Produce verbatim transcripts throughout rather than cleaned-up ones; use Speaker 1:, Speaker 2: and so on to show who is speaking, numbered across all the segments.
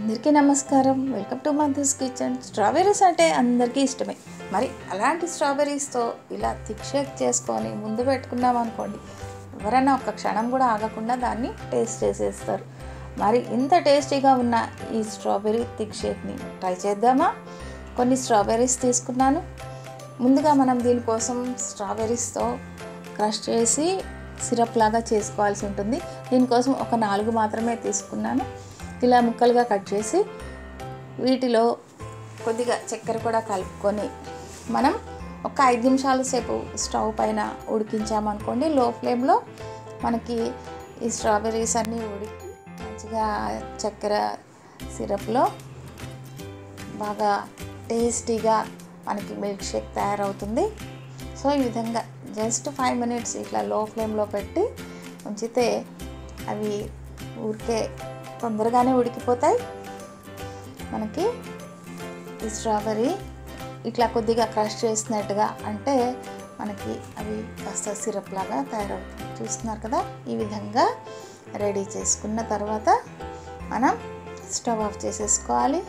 Speaker 1: అందరికీ నమస్కారం. Welcome to Madhu's kitchen. Strawberries అంటే అందరికీ ఇష్టమే. మరి అలాంటి స్ట్రాబెర్రీస్తో ఇలా థిక్ షేక్ చేసుకొని ముందు పెట్టుకున్నాం అనుకోండి, ఎవరైనా ఒక్క క్షణం కూడా ఆగకుండా దాన్ని టేస్ట్ చేసేస్తారు. మరి ఇంత టేస్టీగా ఉన్న ఈ స్ట్రాబెర్రీ థిక్ షేక్ని ట్రై చేద్దామా? కొన్ని స్ట్రాబెర్రీస్ తీసుకున్నాను. ముందుగా మనం దీనికోసం స్ట్రాబెర్రీస్తో క్రష్ చేసి సిరప్ లాగా చేసుకోవాల్సి ఉంటుంది. దీనికోసం ఒక నాలుగు మాత్రమే తీసుకున్నాను. ఇలా ముక్కలుగా కట్ చేసి వీటిలో కొద్దిగా చక్కెర కూడా కలుపుకొని మనం ఒక ఐదు నిమిషాల సేపు స్టవ్ పైన ఉడికించామనుకోండి. లో ఫ్లేమ్లో మనకి ఈ స్ట్రాబెర్రీస్ అన్నీ ఉడికి మంచిగా చక్కెర సిరప్లో బాగా టేస్టీగా మనకి మిల్క్ షేక్ తయారవుతుంది. సో ఈ విధంగా జస్ట్ ఫైవ్ మినిట్స్ ఇట్లా లో ఫ్లేమ్లో పెట్టి ఉంచితే అవి ఊరికే తొందరగానే ఉడికిపోతాయి. మనకి ఈ స్ట్రాబెర్రీ ఇట్లా కొద్దిగా క్రష్ చేసినట్టుగా అంటే మనకి అవి కాస్త సిరప్ లాగా తయారవుతుంది. చూస్తున్నారు కదా, ఈ విధంగా రెడీ చేసుకున్న తర్వాత మనం స్టవ్ ఆఫ్ చేసేసుకోవాలి.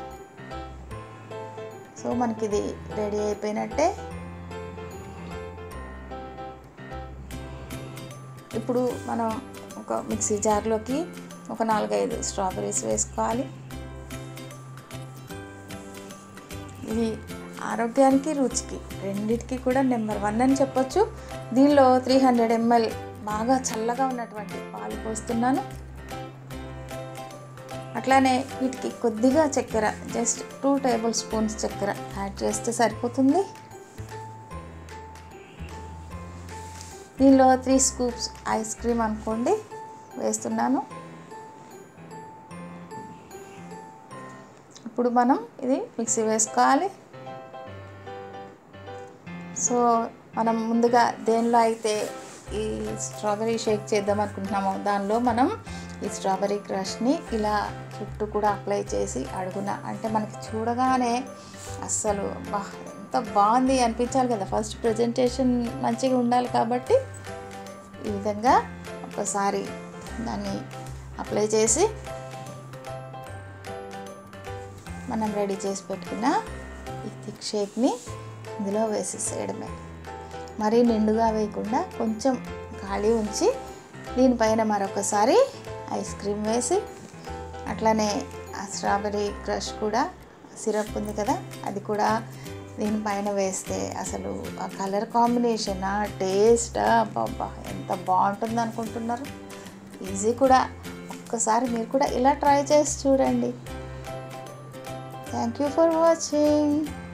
Speaker 1: సో మనకి ఇది రెడీ అయిపోయినట్టే. ఇప్పుడు మనం ఒక మిక్సీ జార్లోకి ఒక నాలుగైదు స్ట్రాబెర్రీస్ వేసుకోవాలి. ఇవి ఆరోగ్యానికి రుచికి రెండిటికి కూడా నెంబర్ వన్ అని చెప్పొచ్చు. దీనిలో త్రీ హండ్రెడ్ ఎంఎల్ బాగా చల్లగా ఉన్నటువంటి పాలు పోస్తున్నాను. అట్లానే వీటికి కొద్దిగా చక్కెర, జస్ట్ టూ టేబుల్ స్పూన్స్ చక్కెర యాడ్ చేస్తే సరిపోతుంది. దీనిలో త్రీ స్కూప్స్ ఐస్ క్రీమ్ అనుకోండి వేస్తున్నాను. ఇప్పుడు మనం ఇది మిక్సీ వేసుకోవాలి. సో మనం ముందుగా దేనిలో అయితే ఈ స్ట్రాబెర్రీ షేక్ చేద్దాం అనుకుంటున్నామో దానిలో మనం ఈ స్ట్రాబెర్రీ క్రష్ని ఇలా చుట్టూ కూడా అప్లై చేసి అడుగున అంటే మనకి చూడగానే అస్సలు బా ఎంత బాగుంది అనిపించాలి కదా. ఫస్ట్ ప్రజెంటేషన్ మంచిగా ఉండాలి కాబట్టి ఈ విధంగా ఒకసారి దాన్ని అప్లై చేసి మనం రెడీ చేసి పెట్టుకున్న ఈ థిక్ షేక్ని ఇందులో వేసేసేయడమే. మరీ నిండుగా వేయకుండా కొంచెం ఖాళీ ఉంచి దీనిపైన మరొకసారి ఐస్ క్రీమ్ వేసి అట్లానే ఆ స్ట్రాబెర్రీ క్రష్ కూడా సిరప్ ఉంది కదా అది కూడా దీనిపైన వేస్తే అసలు ఆ కలర్ కాంబినేషన్, ఆ టేస్ట్ అబ్బా ఎంత బాగుంటుంది అనుకుంటున్నారు. ఈజీ కూడా. ఒక్కసారి మీరు కూడా ఇలా ట్రై చేసి చూడండి. Thank you for watching.